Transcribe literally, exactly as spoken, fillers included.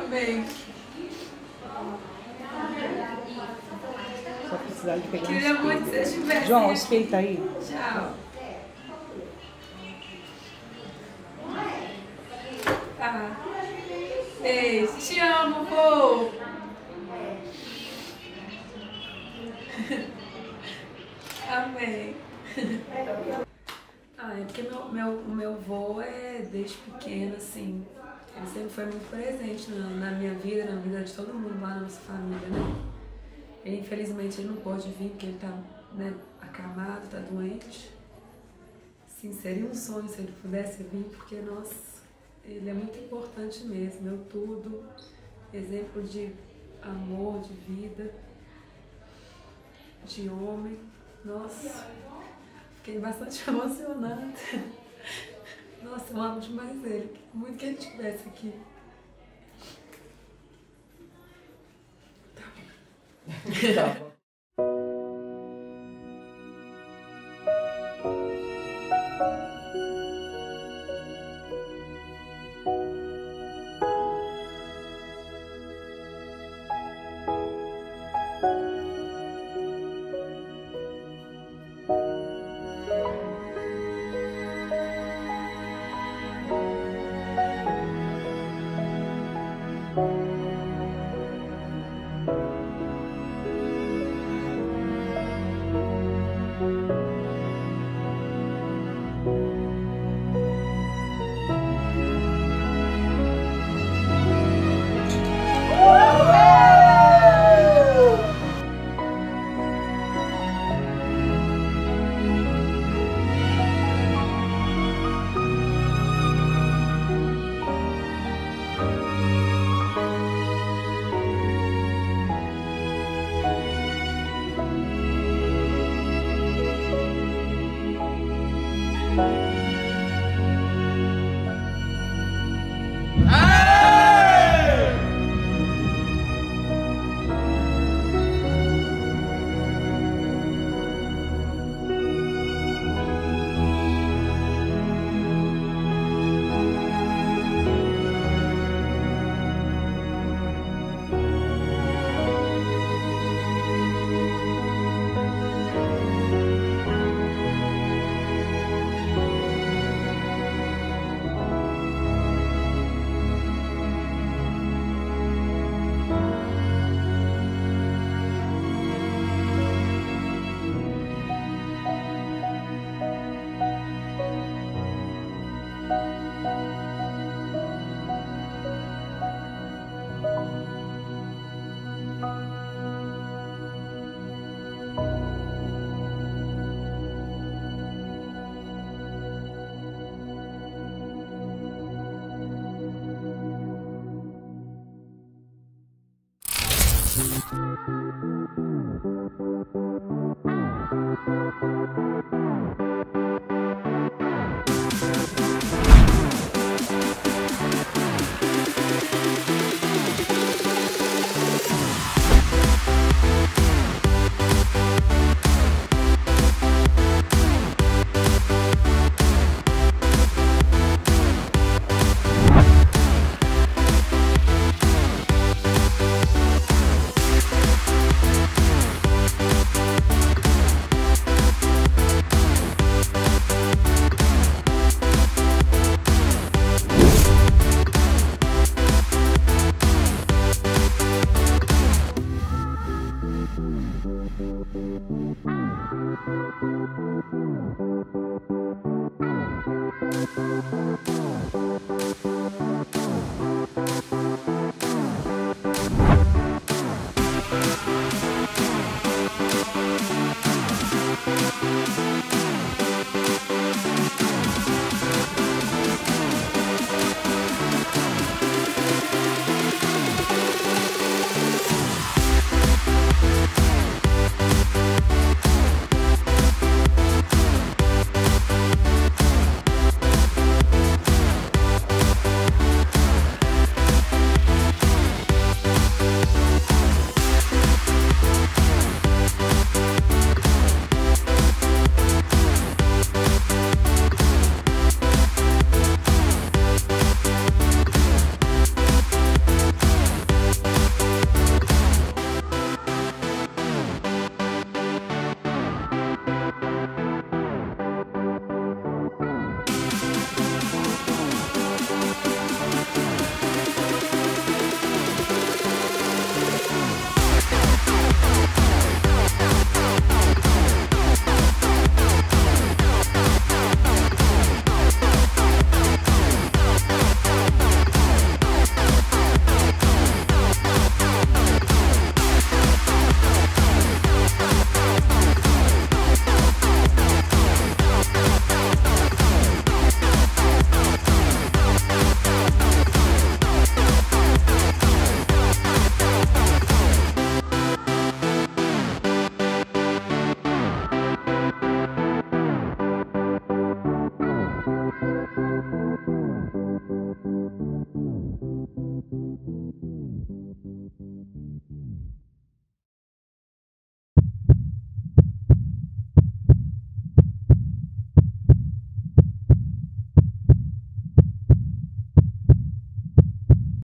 Amém. Só precisar de pegar Queria um muito que você estivesse. João, o espelho tá aí? Tchau. Tá. Beijo. Te amo, pô. Amém. Ah, é porque meu, meu, meu vô é desde pequeno, assim, ele sempre foi muito presente na, na minha vida, na vida de todo mundo lá na nossa família, né? Ele, infelizmente, ele não pôde vir porque ele tá, né, acamado, tá doente. Sim, seria um sonho se ele pudesse vir, porque, nossa, ele é muito importante mesmo, meu tudo, exemplo de amor, de vida, de homem. Nossa, fiquei bastante emocionada. Nossa, eu amo demais ele. Muito que ele estivesse aqui. Tá bom. Tá bom.